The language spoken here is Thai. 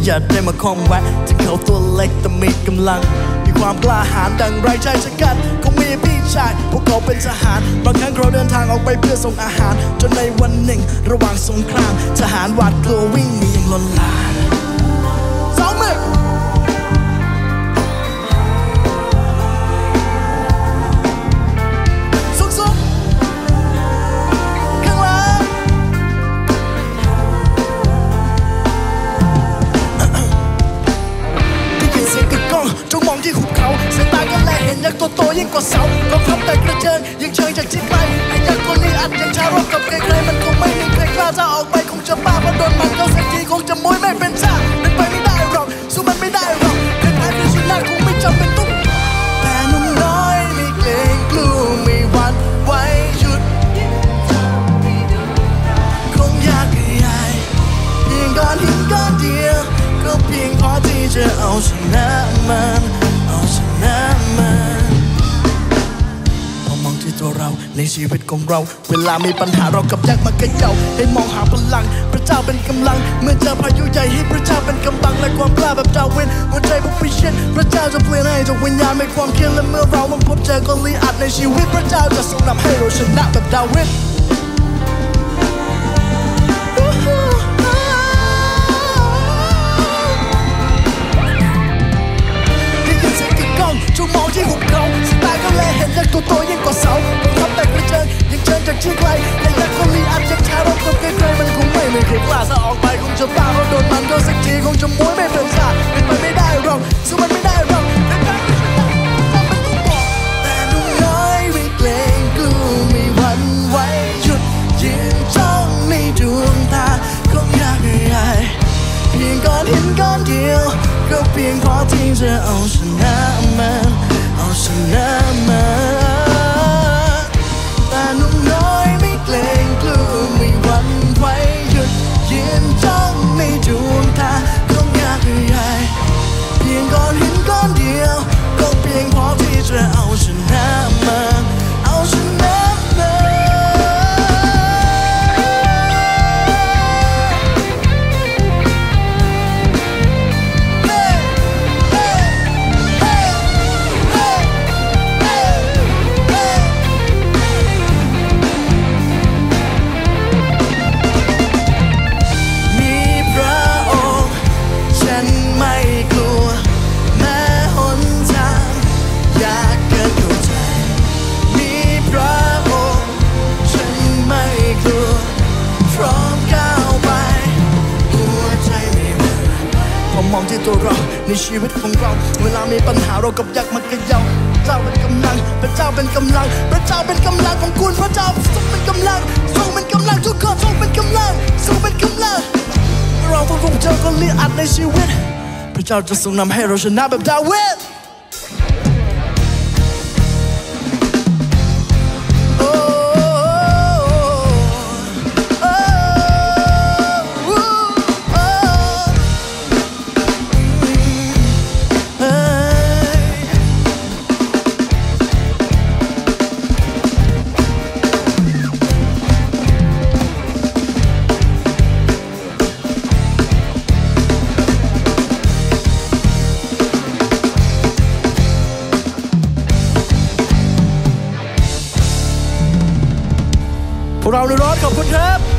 อย่าได้มาคล้องแวะถึงเขาตัวเล็กแต่มีกำลังมีความกล้าหาญดังไรชายชะกันคงมีพี่ชายพวกเขาเป็นทหารบางครั้งเราเดินทางออกไปเพื่อส่งอาหารจนในวันหนึ่งระหว่างสงครามทหารหวาดกลัววิ่งหนีอย่างลนลานสองมือจงมองที่หุบเขาสายตาก็แลเห็นยักษ์ตัวโตยิ่งกว่าเสากองทัพแต่กระเจิงยิงเชิงจากที่ไกลไอ้ยักษ์คนนี้อัดยังชารบกับใครๆมันคงไม่มีใครกล้าจะออกไปคงจะบ้าเพราะโดนมันเข้าสักทีคงจะมวยไม่เป็นท่าเป็นไปไม่ได้หรอกสู้มันไม่ได้หรอกใครแพ้คือชนะคงไม่จำเป็นต้องแต่หนุ่มน้อยไม่เกรงกลัวไม่หวั่นไหวหยุดคงยากใหญ่เพียงก้อนหินก้อนเดียวก็เพียงพอที่จะเอาชนะมันพอมองที่ตัวเราในชีวิตของเราเวลามีปัญหาเรากับยักษ์มาเขย่าให้มองหาพลังพระเจ้าเป็นกำลังเมื่อเจอพายุใหญ่ให้พระเจ้าเป็นกำบังและความกล้าแบบดาวิดหัวใจพวกพิชิตพระเจ้าจะเปลี่ยนให้จากวิญญาณเป็นความเคียงและเมื่อเราต้องพบเจอกอลิอัดในชีวิตพระเจ้าจะทรงนำให้เราชนะแบบดาวิดจงมองที่หุบเขาสายตาก็แลเห็นยักษ์ตัวโตยิ่งกว่าเสากองทัพแต่กระเจิงยิงเชิงจากที่ไกลแต่ยักษ์คนนี้อัดยังชารบกับใครๆมันคงไม่มีใครกล้าจะออกไปคงจะบ้าเพราะโดนมันก็สักทีคงจะมวยไม่เป็นท่าเป็นไปไม่ได้หรอกสู้มันไม่ได้หรอกแต่แพ้ไม่ชนะต้องเป็นต้องบอกแต่หนุ่มน้อยไม่เกรงกลัวไม่หวั่นไหวหยุดยืนจ้องในดวงตาคงยากใหญ่เพียงก้อนหินก้อนเดียวก็เพียงพอที่จะเอาชนะมันแต่หนุ่มน้อยไม่เกรงกลัวไม่หวั่นไหวหยุดยืนจ้องในดวงตาคงยากใหญ่เพียงก้อนหินก้อนเดียวก็เพียงพอที่จะเอาชนะมันมองที่ตัวเราในชีวิตของเราเวลามีปัญหาเรากับยักษ์มาเขย่าเจ้าเป็นกำลังพระเจ้าเป็นกำลังพระเจ้าเป็นกำลังของคุณพระเจ้าทรงเป็นกำลังทรงเป็นกำลังทุกคนทรงเป็นกำลังทรงเป็นกำลังเราพบเจอคนลีอัดในชีวิตพระเจ้าจะทรงนำให้เราชนะแบบดาวิดพวกเราในรถขอบคุณครับ